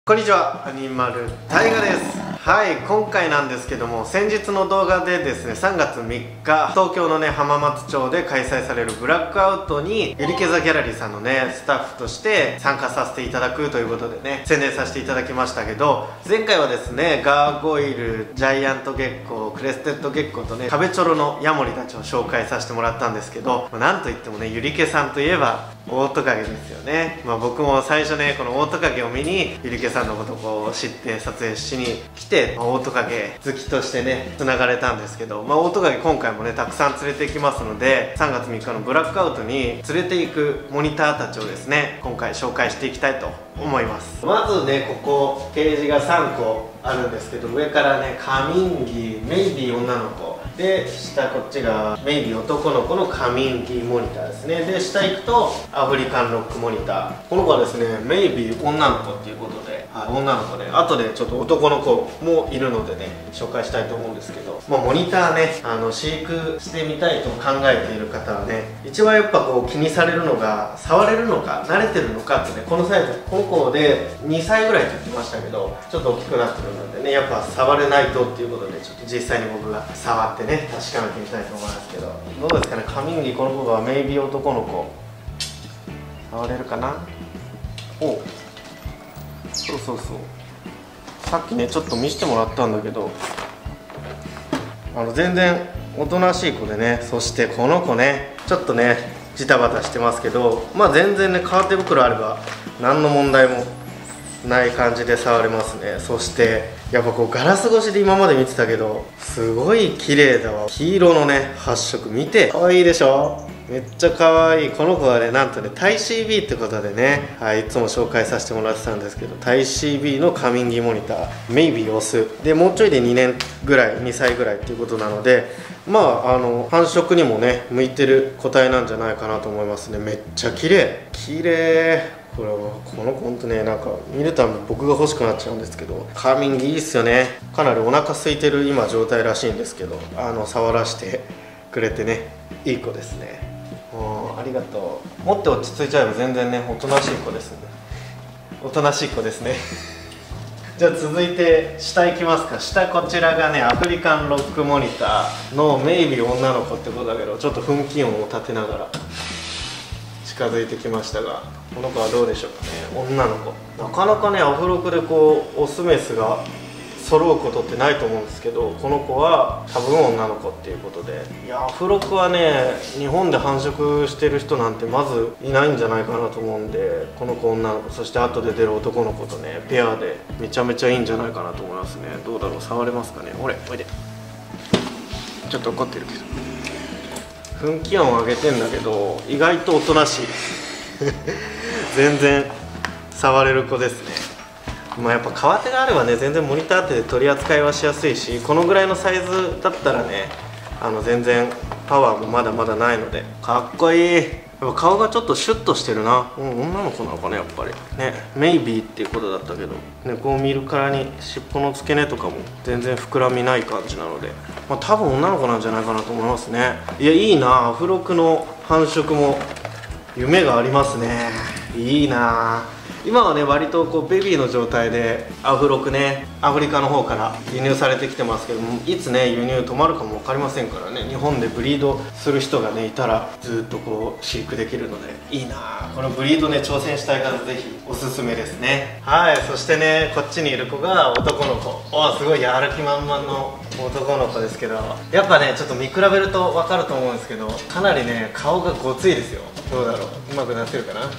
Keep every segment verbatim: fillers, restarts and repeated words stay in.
こんにちは、アニマルタイガです。はい、今回なんですけども、先日の動画でですね、さんがつみっか東京のね浜松町で開催されるブラックアウトにゆりけざギャラリーさんのねスタッフとして参加させていただくということでね宣伝させていただきましたけど、前回はですねガーゴイル、ジャイアントゲッコ、クレステッドゲッコとね壁チョロのヤモリたちを紹介させてもらったんですけど、なんといってもねゆりけさんといえばオオトカゲですよね。まあ、僕も最初ねこのオオトカゲを見にゆりけさんのことをこう知って撮影しに来て、オオトカゲ好きとしてねつながれたんですけど、まあ、オオトカゲ今回もねたくさん連れて行きますので、さんがつみっかのブラックアウトに連れて行くモニターたちをですね今回紹介していきたいと思います。まずねここケージがさんこあるんですけど、上からねカミンギ、メイビー女の子で、下こっちがメイビー男の子のカミンギモニターですね。で下行くとアフリカンロックモニター、この子はですねメイビー女の子っていうことで、はい、女の子で後でちょっと男の子もいるのでね紹介したいと思うんですけど、まあ、モニターねあの飼育してみたいと考えている方はね一番やっぱこう気にされるのが触れるのか慣れてるのかってね、このサイズこの子でにさいぐらいって言ってましたけどちょっと大きくなってるのでねやっぱ触れないとっていうことでちょっと実際に僕が触ってね確かめてみたいと思いますけど、どうですかねカミンギ、この子がメイビー男の子触れるかな。おうそうそうそう、さっきねちょっと見せてもらったんだけどあの全然おとなしい子でね、そしてこの子ねちょっとねジタバタしてますけど、まあ全然ね革手袋あれば何の問題もない感じで触れますね。そしてやっぱこうガラス越しで今まで見てたけどすごい綺麗だわ。黄色のね発色見て可愛いでしょ、めっちゃ可愛い。この子はねなんとねタイ シービー ってことでね、はい、いつも紹介させてもらってたんですけど、タイ シービー のカミンギモニター、メイビーオスでもうちょいでにねんぐらい、にさいぐらいっていうことなので、まああの繁殖にもね向いてる個体なんじゃないかなと思いますね。めっちゃ綺麗綺麗。これはこの子ほんとねなんか見るたび僕が欲しくなっちゃうんですけど、カーミングいいっすよね。かなりお腹空いてる今状態らしいんですけど、あの触らせてくれてねいい子ですね。もうありがとう。持って落ち着いちゃえば全然ねおとなしい子ですね。おとなしい子ですねじゃあ続いて下行きますか。下こちらがねアフリカンロックモニターのメイビー女の子ってことだけど、ちょっと奮起音を立てながら近づいてきましたが、この子はどうでしょうかね。女の子なかなかねアフロクでこうオスメスが揃うことってないと思うんですけど、この子は多分女の子っていうことで、いやアフロクはね日本で繁殖してる人なんてまずいないんじゃないかなと思うんで、この子女の子、そして後で出る男の子とねペアでめちゃめちゃいいんじゃないかなと思いますね。どうだろう、触れますかね。ほれおいで、ちょっと怒ってるけど奮起音を上げてんだけど意外とおとなしい全然触れる子ですね。まあやっぱ革手があればね全然モニター手で取り扱いはしやすいし、このぐらいのサイズだったらねあの全然パワーもまだまだないのでかっこいい。やっぱ顔がちょっとシュッとしてるな、うん、女の子なのかなやっぱりね。メイビーっていうことだったけどね、こう見るからに尻尾の付け根とかも全然膨らみない感じなので、まあ、多分女の子なんじゃないかなと思いますね。いやいいな、アフロクの繁殖も夢がありますね。いいな。今はね割とこうベビーの状態でアフロクねアフリカの方から輸入されてきてますけども、いつね輸入止まるかも分かりませんからね、日本でブリードする人がねいたらずっとこう飼育できるのでいいな。このブリードね挑戦したい方ぜひおすすめですね。はい、そしてねこっちにいる子が男の子、おすごいやる気満々の男の子ですけど、やっぱねちょっと見比べると分かると思うんですけどかなりね顔がごついですよ。どうだろう、うまくなってるかな。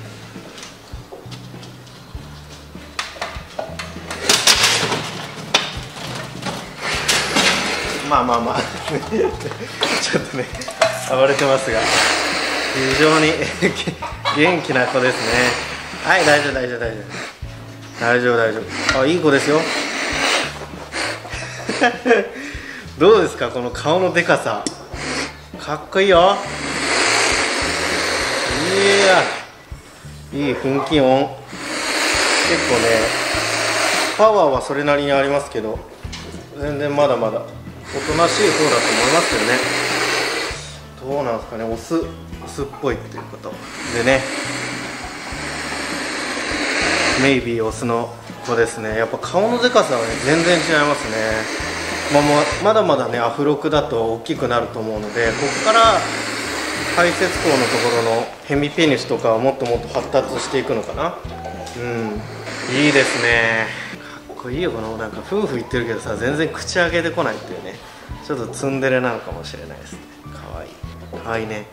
まあまあまあちょっとね暴れてますが非常に元気な子ですね。はい、大丈夫大丈夫大丈夫大丈夫大丈夫、あいい子ですよどうですかこの顔のでかさ、かっこいいよ。いやいい奮起音、結構ねパワーはそれなりにありますけど全然まだまだおとなしい方だと思いますよね。どうなんですかね、オスオスっぽいっていうことでね、メイビーオスの子ですね。やっぱ顔のでかさはね全然違いますね。まあ、まだまだねアフロクだと大きくなると思うので、ここから排泄口のところのヘミペニスとかはもっともっと発達していくのかな。うん、いいですね。かっこいいよ。このなんか夫婦言ってるけどさ、全然口開けてこないっていうね、ちょっとツンデレなのかもしれないですね。かわいいかわいいね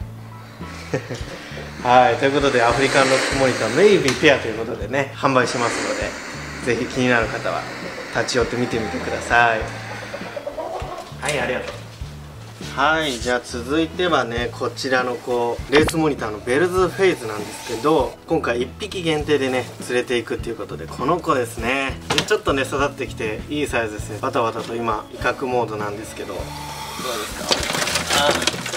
はい、ということでアフリカンロックモニターメイビーペアということでね販売しますので、ぜひ気になる方は立ち寄って見てみてください。はい、ありがとう。はい、じゃあ続いてはね、こちらのこうレースモニターのベルズフェイズなんですけど、今回いっぴき限定でね連れていくっていうことで、この子ですね。でちょっとね育ってきていいサイズですね。バタバタと今威嚇モードなんですけど、どうですか。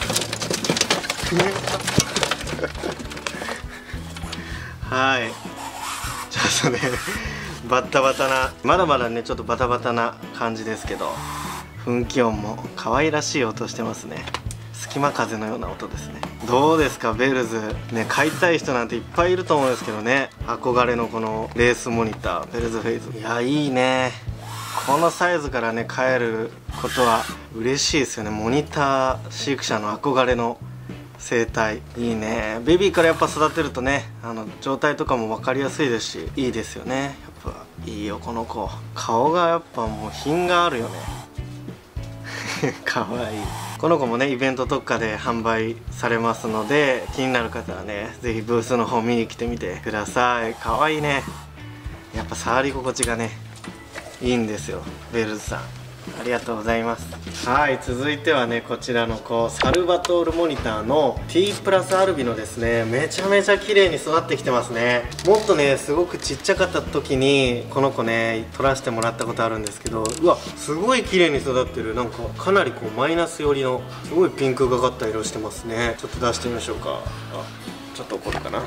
あはい、ちょっとねバッタバタな、まだまだねちょっとバタバタな感じですけど、噴気音も可愛らしい音してますね。隙間風のような音ですね。どうですかベルズね、買いたい人なんていっぱいいると思うんですけどね、憧れのこのレースモニターベルズフェイズ、いやいいね。このサイズからね買えることは嬉しいですよね。モニター飼育者の憧れの生態、いいね。ベビーからやっぱ育てるとね、あの状態とかも分かりやすいですし、いいですよね。やっぱいいよこの子。顔がやっぱもう品があるよねかわいい。この子もねイベント特価で販売されますので、気になる方はね是非ブースの方見に来てみてください。かわいいね。やっぱ触り心地がねいいんですよ。ベルズさんありがとうございます。はい、続いてはねこちらのこうサルバトールモニターの T プラスアルビノですね。めちゃめちゃ綺麗に育ってきてますね。もっとねすごくちっちゃかった時にこの子ね撮らせてもらったことあるんですけど、うわすごい綺麗に育ってる。なんかかなりこうマイナス寄りのすごいピンクがかった色してますね。ちょっと出してみましょうか。あちょっと怒るかな。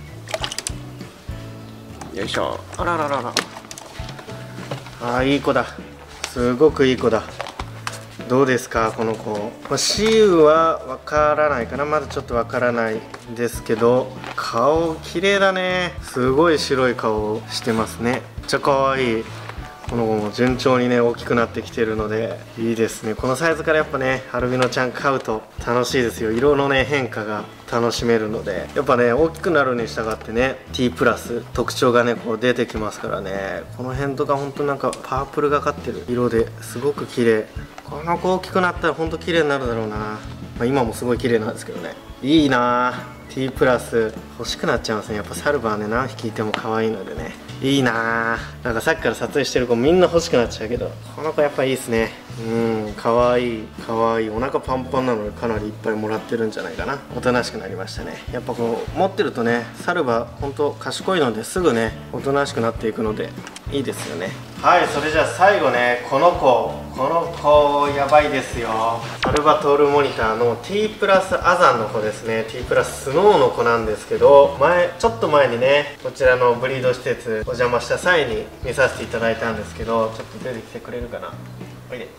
よいしょ。あらららら、あーいい子だ。すごくいい子だ。どうですかこの子。まあ、雌雄はわからないかな、まだちょっとわからないんですけど、顔綺麗だね。すごい白い顔をしてますね。めっちゃ可愛い。この子も順調にね大きくなってきてるのでいいですね。このサイズからやっぱねアルビノちゃん飼うと楽しいですよ。色のね変化が楽しめるので、やっぱね大きくなるに従ってね T プラス特徴がねこう出てきますからね。この辺とかほんとなんかパープルがかってる色ですごく綺麗。この子大きくなったらほんと綺麗になるだろうな。まあ、今もすごい綺麗なんですけどね。いいなぁ。 T プラス欲しくなっちゃいますね。やっぱサルバーね何匹いても可愛いのでね、いいなぁ。なんかさっきから撮影してる子みんな欲しくなっちゃうけど、この子やっぱいいですね。うん可愛い可愛い。お腹パンパンなのでかなりいっぱいもらってるんじゃないかな。おとなしくなりましたね。やっぱこう持ってるとねサルバーほんと賢いのですぐねおとなしくなっていくのでいいですよね。はい、それじゃあ最後ねこの子この子やばいですよ。サルバトールモニターの T プラスアザンの子ですね。 T プラススノーの子なんですけど、前ちょっと前にねこちらのブリード施設お邪魔した際に見させていただいたんですけど、ちょっと出てきてくれるかな。おいで。めっ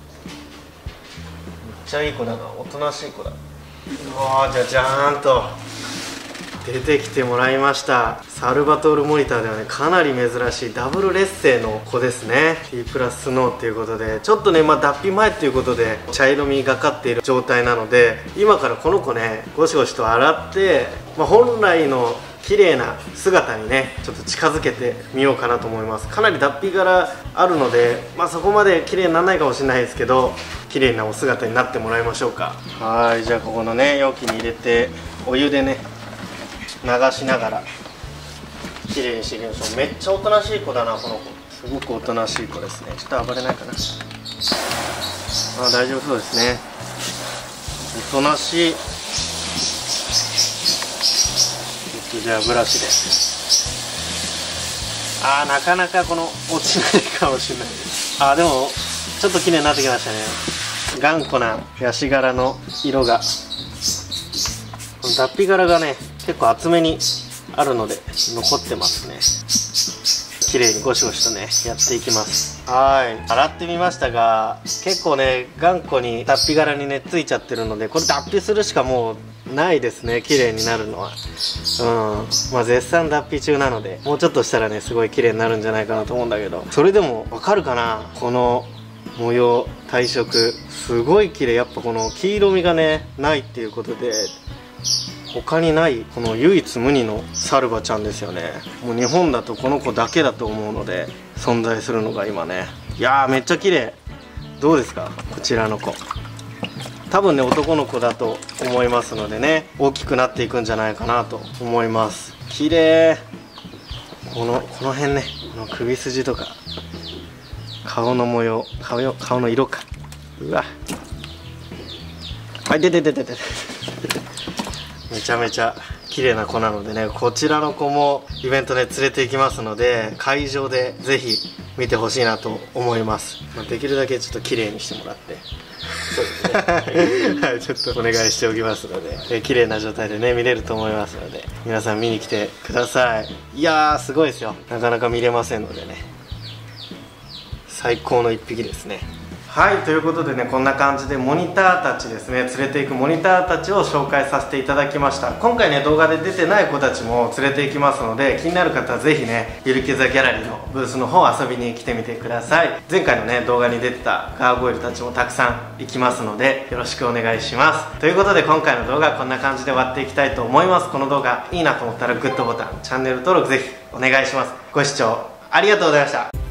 ちゃいい子だな。おとなしい子だ。うわーじゃじゃーんと出てきてもらいました。サルバトールモニターではねかなり珍しいダブル劣勢の子ですね。 T プラススノーっていうことで、ちょっとねまあ脱皮前っていうことで茶色みがかっている状態なので、今からこの子ねゴシゴシと洗って、まあ、本来の綺麗な姿にねちょっと近づけてみようかなと思います。かなり脱皮柄あるので、まあ、そこまで綺麗にならないかもしれないですけど、綺麗なお姿になってもらいましょうか。はい、じゃあここのね容器に入れてお湯でね流しながら綺麗にしていきましょう。めっちゃおとなしい子だなこの子。すごくおとなしい子ですね。ちょっと暴れないかな。あ、大丈夫そうですね。おとなしい。じゃあブラシで、あーなかなかこの落ちないかもしれないです。あーでもちょっと綺麗になってきましたね。頑固なヤシ柄の色が、この脱皮柄がね結構厚めにあるので残ってますね。 綺麗にゴシゴシとねやっていきます。はい、洗ってみましたが、結構ね頑固に脱皮柄にねついちゃってるので、これ脱皮するしかもうないですね、綺麗になるのは。うんまあ絶賛脱皮中なので、もうちょっとしたらねすごい綺麗になるんじゃないかなと思うんだけど、それでもわかるかな、この模様、体色すごい綺麗。やっぱこの黄色みがねないっていうことで、他にないこの唯一無二のサルバちゃんですよね。もう日本だとこの子だけだと思うので、存在するのが今ね。いやーめっちゃ綺麗。どうですかこちらの子。多分ね男の子だと思いますのでね、大きくなっていくんじゃないかなと思います。綺麗。このこの辺ね、この首筋とか顔の模様、顔よ顔の色か。うわはい、でででででめちゃめちゃ綺麗な子なのでね、こちらの子もイベントで連れて行きますので、会場でぜひ見てほしいなと思います。まあ、できるだけちょっと綺麗にしてもらってそうですねはい、ちょっとお願いしておきますので、え綺麗な状態でね見れると思いますので、皆さん見に来てください。いやーすごいですよ。なかなか見れませんのでね、最高の一匹ですね。はい、ということでね、こんな感じでモニターたちですね、連れていくモニターたちを紹介させていただきました。今回ね動画で出てない子たちも連れて行きますので、気になる方はぜひねゆるキザギャラリーのブースの方遊びに来てみてください。前回のね動画に出てたガーゴイルたちもたくさん行きますので、よろしくお願いします。ということで今回の動画はこんな感じで終わっていきたいと思います。この動画いいなと思ったらグッドボタン、チャンネル登録ぜひお願いします。ご視聴ありがとうございました。